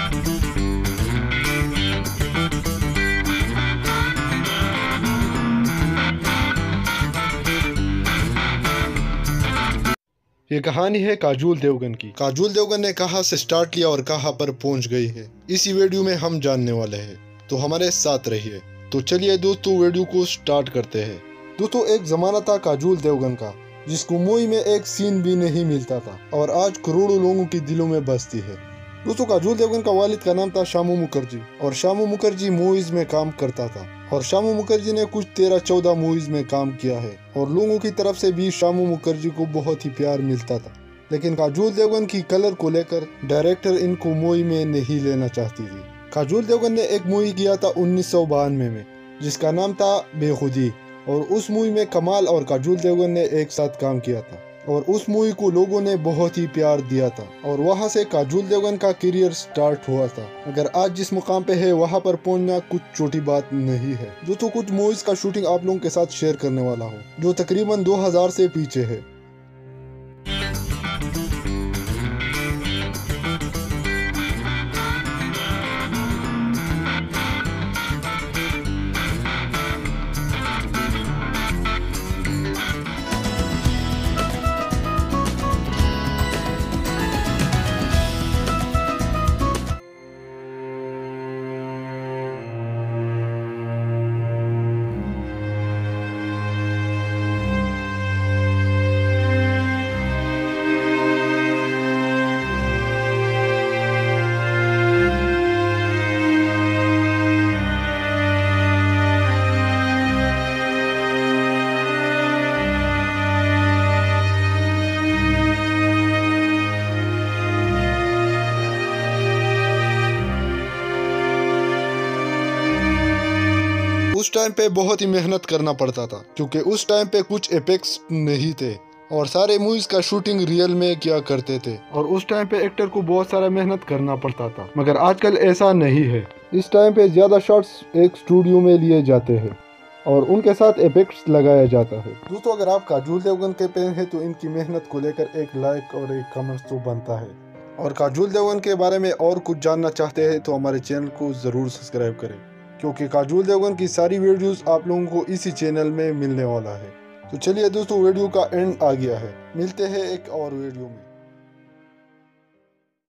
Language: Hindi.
ये कहानी है काजोल देवगन की। काजोल देवगन ने कहां से स्टार्ट लिया और कहां पर पहुंच गई है, इसी वीडियो में हम जानने वाले हैं, तो हमारे साथ रहिए। तो चलिए दोस्तों, वीडियो को स्टार्ट करते हैं। दोस्तों, एक जमाना था काजोल देवगन का, जिसको मूवी में एक सीन भी नहीं मिलता था और आज करोड़ों लोगों के दिलों में बसती है। दोस्तों, काजोल देवगन का वालिद का नाम था शामू मुखर्जी और शामू मुखर्जी मूवीज में काम करता था और शामू मुखर्जी ने कुछ 13-14 मूवीज में काम किया है और लोगों की तरफ से भी शामू मुखर्जी को बहुत ही प्यार मिलता था। लेकिन काजोल देवगन की कलर को लेकर डायरेक्टर इनको मूवी में नहीं लेना चाहती थी। काजोल देवगन ने एक मूवी किया था 1992 में, जिसका नाम था बेखुदी, और उस मूवी में कमाल और काजोल देवगन ने एक साथ काम किया था और उस मूवी को लोगों ने बहुत ही प्यार दिया था और वहां से काजोल देवगन का करियर स्टार्ट हुआ था। मगर आज जिस मुकाम पे है वहां पर पहुंचना कुछ छोटी बात नहीं है। दोस्तों, कुछ मूवीज का शूटिंग आप लोगों के साथ शेयर करने वाला हूं, जो तकरीबन 2000 से पीछे है। उस टाइम पे बहुत ही मेहनत करना पड़ता था, क्योंकि उस टाइम पे कुछ इफेक्ट्स नहीं थे और सारे मूवीज का शूटिंग रियल में किया करते थे और उस टाइम पे एक्टर को बहुत सारा मेहनत करना पड़ता था। मगर आजकल ऐसा नहीं है। इस टाइम पे ज्यादा शॉट्स एक स्टूडियो में लिए जाते हैं और उनके साथ इफेक्ट्स लगाया जाता है। दोस्तों, अगर आप काजोल देवगन के फैन हैं तो इनकी मेहनत को लेकर एक लाइक और एक कमेंट तो बनता है। और काजोल देवगन के बारे में और कुछ जानना चाहते हैं तो हमारे चैनल को जरूर सब्सक्राइब करें, क्योंकि काजोल देवगन की सारी वीडियोस आप लोगों को इसी चैनल में मिलने वाला है। तो चलिए दोस्तों, वीडियो का एंड आ गया है, मिलते हैं एक और वीडियो में।